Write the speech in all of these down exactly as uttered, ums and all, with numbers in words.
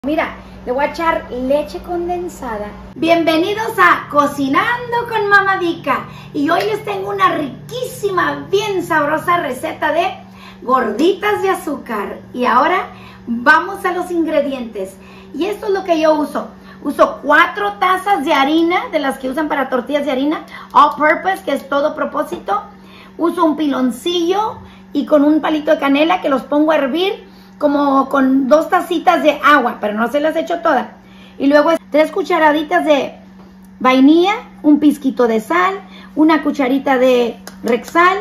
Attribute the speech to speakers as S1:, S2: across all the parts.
S1: Mira, le voy a echar leche condensada. Bienvenidos a Cocinando con Mama Vika. Y hoy les tengo una riquísima, bien sabrosa receta de gorditas de azúcar. Y ahora vamos a los ingredientes. Y esto es lo que yo uso. Uso cuatro tazas de harina, de las que usan para tortillas de harina, all purpose, que es todo propósito. Uso un piloncillo y con un palito de canela que los pongo a hervir como con dos tacitas de agua, pero no se las echo todas. Y luego tres cucharaditas de vainilla, un pizquito de sal, una cucharita de Rexall,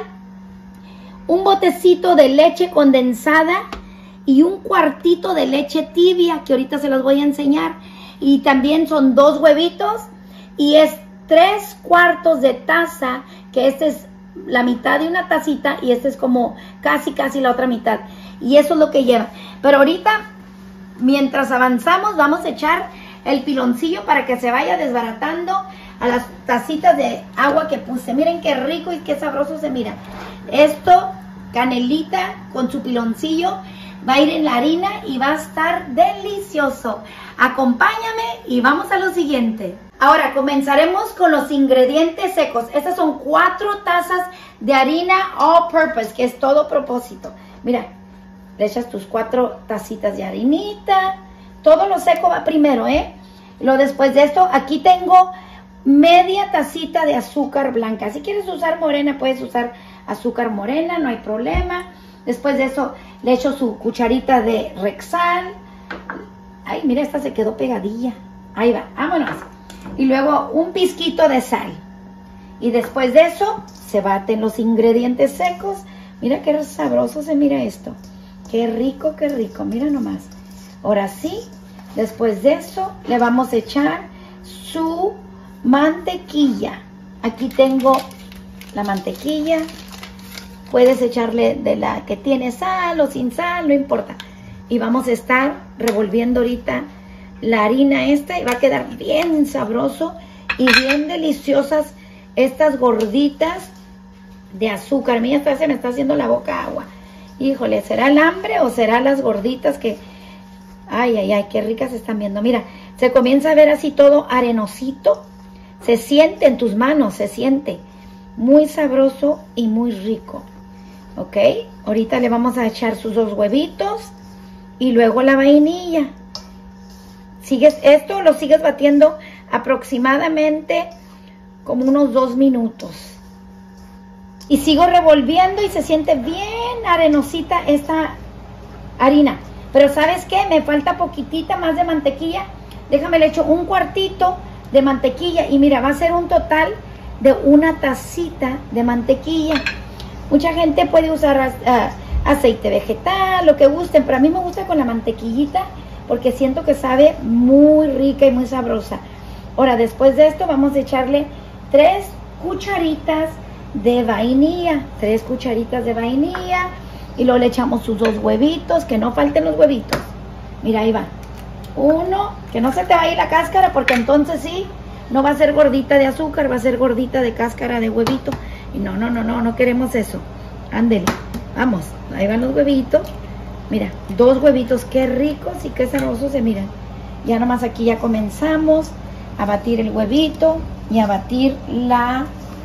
S1: un botecito de leche condensada y un cuartito de leche tibia, que ahorita se las voy a enseñar. Y también son dos huevitos y es tres cuartos de taza, que este es la mitad de una tacita y este es como casi casi la otra mitad. Y eso es lo que lleva. Pero ahorita, mientras avanzamos, vamos a echar el piloncillo para que se vaya desbaratando a las tacitas de agua que puse. Miren qué rico y qué sabroso se mira. Esto, canelita con su piloncillo, va a ir en la harina y va a estar delicioso. Acompáñame y vamos a lo siguiente. Ahora comenzaremos con los ingredientes secos. Estas son cuatro tazas de harina all purpose, que es todo propósito. Mira, le echas tus cuatro tacitas de harinita. Todo lo seco va primero, ¿eh? Luego después de esto, aquí tengo media tacita de azúcar blanca. Si quieres usar morena, puedes usar azúcar morena, no hay problema. Después de eso, le echo su cucharita de Rexall. Ay, mira, esta se quedó pegadilla. Ahí va, vámonos. Y luego un pizquito de sal. Y después de eso, se baten los ingredientes secos. Mira qué sabroso se mira esto. Qué rico, qué rico. Mira nomás. Ahora sí, después de eso, le vamos a echar su mantequilla. Aquí tengo la mantequilla. Puedes echarle de la que tiene sal o sin sal, no importa. Y vamos a estar revolviendo ahorita la harina esta y va a quedar bien sabroso y bien deliciosas estas gorditas de azúcar. Mira, hasta se me está haciendo la boca agua. Híjole, ¿será el hambre o será las gorditas que... Ay, ay, ay, qué ricas se están viendo. Mira, se comienza a ver así todo arenosito. Se siente en tus manos, se siente. Muy sabroso y muy rico. ¿Ok? Ahorita le vamos a echar sus dos huevitos y luego la vainilla. Sigues, esto lo sigues batiendo aproximadamente como unos dos minutos. Y sigo revolviendo y se siente bien arenosita esta harina. Pero ¿sabes qué? Me falta poquitita más de mantequilla. Déjame le echo un cuartito de mantequilla. Y mira, va a ser un total de una tacita de mantequilla. Mucha gente puede usar uh, aceite vegetal, lo que gusten. Pero a mí me gusta con la mantequillita porque siento que sabe muy rica y muy sabrosa. Ahora, después de esto vamos a echarle tres cucharitas de vainilla, tres cucharitas de vainilla y luego le echamos sus dos huevitos, que no falten los huevitos. Mira, ahí va. Uno, que no se te va a ir la cáscara porque entonces sí, no va a ser gordita de azúcar, va a ser gordita de cáscara de huevito. Y no, no, no, no, no queremos eso. Ándele, vamos, ahí van los huevitos. Mira, dos huevitos, qué ricos y qué sabrosos se miran. Ya nomás aquí ya comenzamos a batir el huevito y a batir la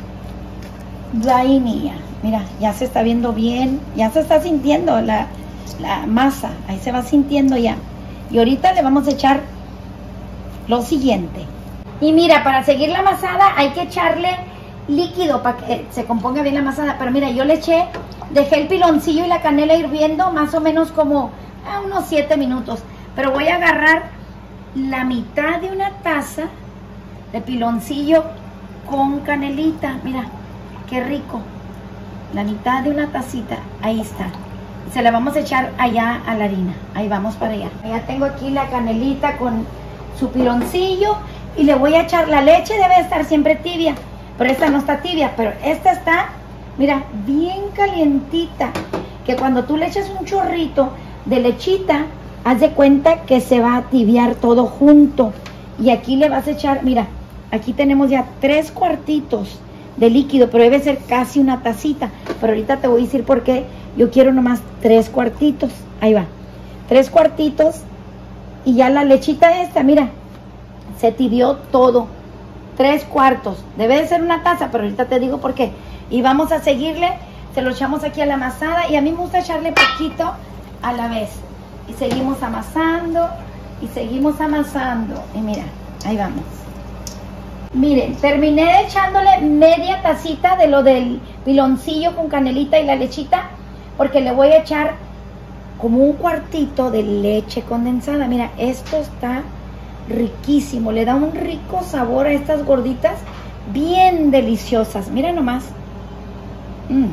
S1: vainilla. Mira, ya se está viendo bien, ya se está sintiendo la, la masa, ahí se va sintiendo ya. Y ahorita le vamos a echar lo siguiente. Y mira, para seguir la amasada hay que echarle líquido para que se componga bien la amasada. Pero mira, yo le eché, dejé el piloncillo y la canela hirviendo más o menos como a unos siete minutos. Pero voy a agarrar la mitad de una taza de piloncillo con canelita. Mira, qué rico. La mitad de una tacita, ahí está. Se la vamos a echar allá a la harina. Ahí vamos para allá. Ya tengo aquí la canelita con su piloncillo y le voy a echar la leche. Debe estar siempre tibia, pero esta no está tibia, pero esta está, mira, bien calientita. Que cuando tú le echas un chorrito de lechita, haz de cuenta que se va a tibiar todo junto. Y aquí le vas a echar, mira, aquí tenemos ya tres cuartitos de líquido, pero debe ser casi una tacita. Pero ahorita te voy a decir por qué yo quiero nomás tres cuartitos. Ahí va, tres cuartitos y ya la lechita esta, mira, se tibió todo. Tres cuartos. Debe de ser una taza, pero ahorita te digo por qué. Y vamos a seguirle. Se lo echamos aquí a la amasada. Y a mí me gusta echarle poquito a la vez. Y seguimos amasando. Y seguimos amasando. Y mira, ahí vamos. Miren, terminé echándole media tacita de lo del piloncillo con canelita y la lechita. Porque le voy a echar como un cuartito de leche condensada. Mira, esto está riquísimo, le da un rico sabor a estas gorditas, bien deliciosas. Mira nomás. Mm.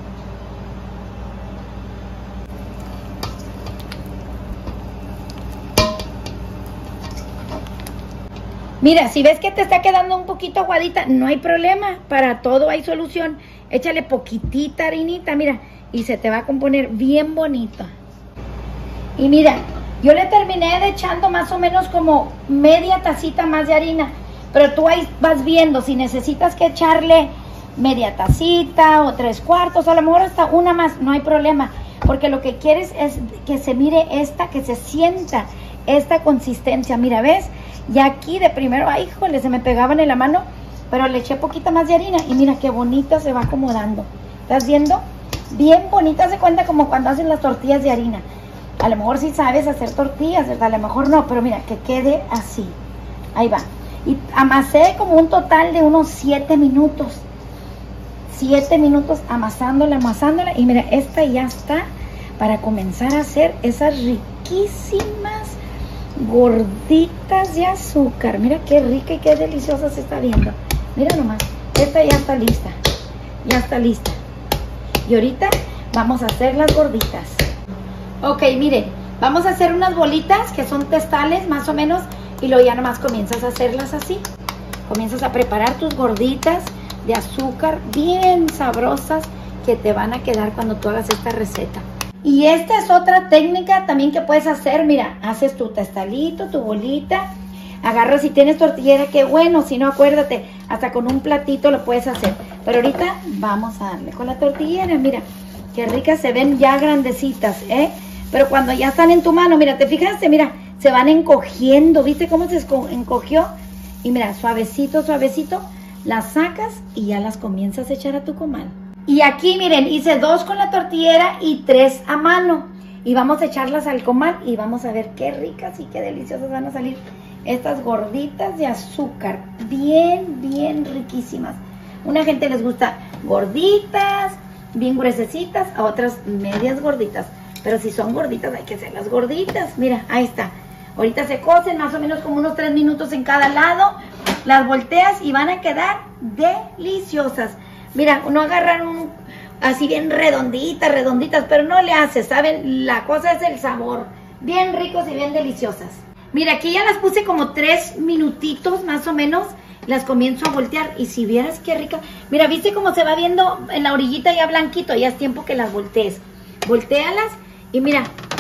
S1: Mira, si ves que te está quedando un poquito aguadita, no hay problema, para todo hay solución. Échale poquitita harinita, mira, y se te va a componer bien bonito. Y mira, yo le terminé de echando más o menos como media tacita más de harina. Pero tú ahí vas viendo si necesitas que echarle media tacita o tres cuartos, a lo mejor hasta una más, no hay problema. Porque lo que quieres es que se mire esta, que se sienta esta consistencia. Mira, ¿ves? Y aquí de primero, ay, híjole, se me pegaban en la mano, pero le eché poquita más de harina. Y mira qué bonita se va acomodando. ¿Estás viendo? Bien bonita, se cuenta como cuando hacen las tortillas de harina. A lo mejor sí sabes hacer tortillas, ¿verdad? A lo mejor no, pero mira, que quede así. Ahí va. Y amasé como un total de unos siete minutos. siete minutos amasándola, amasándola. Y mira, esta ya está para comenzar a hacer esas riquísimas gorditas de azúcar. Mira qué rica y qué deliciosa se está viendo. Mira nomás, esta ya está lista. Ya está lista. Y ahorita vamos a hacer las gorditas. Ok, miren, vamos a hacer unas bolitas que son testales más o menos. Y luego ya nomás comienzas a hacerlas así. Comienzas a preparar tus gorditas de azúcar bien sabrosas que te van a quedar cuando tú hagas esta receta. Y esta es otra técnica también que puedes hacer. Mira, haces tu testalito, tu bolita. Agarras, si tienes tortillera, qué bueno. Si no, acuérdate, hasta con un platito lo puedes hacer. Pero ahorita vamos a darle con la tortillera. Mira, qué ricas se ven ya grandecitas, ¿eh? Pero cuando ya están en tu mano, mira, ¿te fijaste? Mira, se van encogiendo. ¿Viste cómo se encogió? Y mira, suavecito, suavecito, las sacas y ya las comienzas a echar a tu comal. Y aquí, miren, hice dos con la tortillera y tres a mano. Y vamos a echarlas al comal y vamos a ver qué ricas y qué deliciosas van a salir estas gorditas de azúcar. Bien, bien riquísimas. Una gente les gusta gorditas, bien gruesecitas, a otras medias gorditas. Pero si son gorditas hay que hacerlas gorditas. Mira, ahí está. Ahorita se cocen más o menos como unos tres minutos en cada lado. Las volteas y van a quedar deliciosas. Mira, uno agarran un, así bien redonditas, redonditas, pero no le hace, ¿saben? La cosa es el sabor. Bien ricos y bien deliciosas. Mira, aquí ya las puse como tres minutitos más o menos. Las comienzo a voltear y si vieras qué rica. Mira, ¿viste cómo se va viendo en la orillita ya blanquito? Ya es tiempo que las voltees. Voltéalas y mira,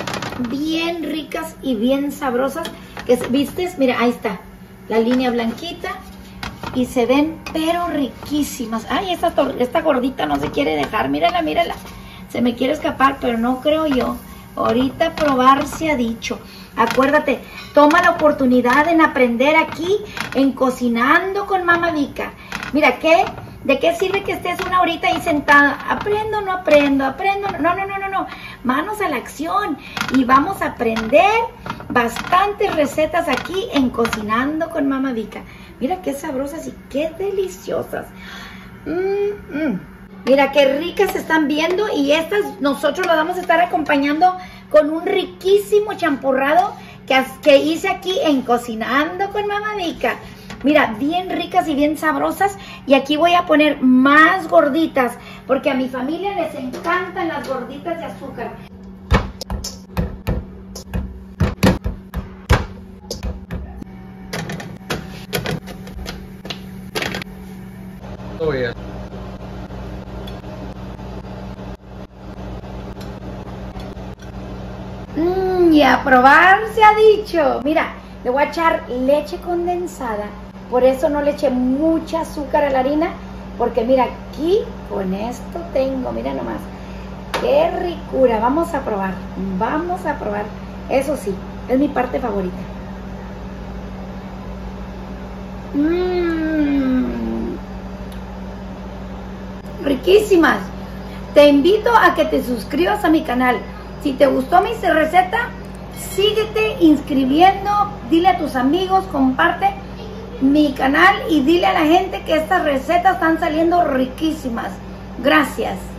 S1: bien ricas y bien sabrosas. Que, ¿viste? Mira, ahí está la línea blanquita. Y se ven pero riquísimas. Ay, esta, esta gordita no se quiere dejar. Mírala, mírala. Se me quiere escapar, pero no creo yo. Ahorita probar se ha dicho. Acuérdate, toma la oportunidad en aprender aquí en Cocinando con Mama Vika. Mira, ¿qué? ¿De qué sirve que estés una horita ahí sentada? Aprendo, no aprendo, aprendo. No, no, no, no, no. Manos a la acción. Y vamos a aprender bastantes recetas aquí en Cocinando con Mama Vika. Mira qué sabrosas y qué deliciosas. Mm, mm. Mira qué ricas se están viendo. Y estas nosotros las vamos a estar acompañando con un riquísimo champurrado que, que hice aquí en Cocinando con Mama Vika. Mira, bien ricas y bien sabrosas. Y aquí voy a poner más gorditas, porque a mi familia les encantan las gorditas de azúcar. Mmm, y a probar se ha dicho. Mira, le voy a echar leche condensada. Por eso no le eché mucha azúcar a la harina. Porque mira, aquí con esto tengo, mira nomás. Qué ricura. Vamos a probar. Vamos a probar. Eso sí, Es mi parte favorita. Mmm. Riquísimas. Te invito a que te suscribas a mi canal. Si te gustó mi receta, síguete inscribiendo, dile a tus amigos, comparte mi canal y dile a la gente que estas recetas están saliendo riquísimas. Gracias.